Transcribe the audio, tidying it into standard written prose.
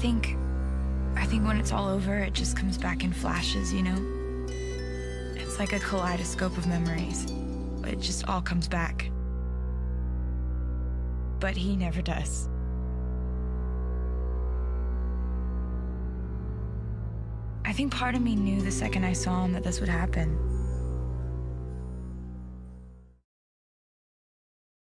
I think when it's all over, it just comes back in flashes, you know? It's like a kaleidoscope of memories. It just all comes back. But he never does. I think part of me knew the second I saw him that this would happen.